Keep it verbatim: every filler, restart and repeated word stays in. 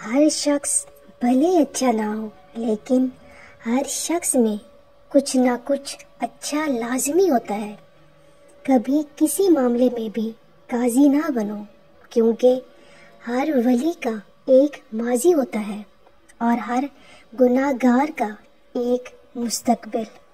हर शख्स भले अच्छा ना हो, लेकिन हर शख्स में कुछ ना कुछ अच्छा लाजमी होता है। कभी किसी मामले में भी काजी ना बनो, क्योंकि हर वली का एक माजी होता है और हर गुनाहगार का एक मुस्तकबिल।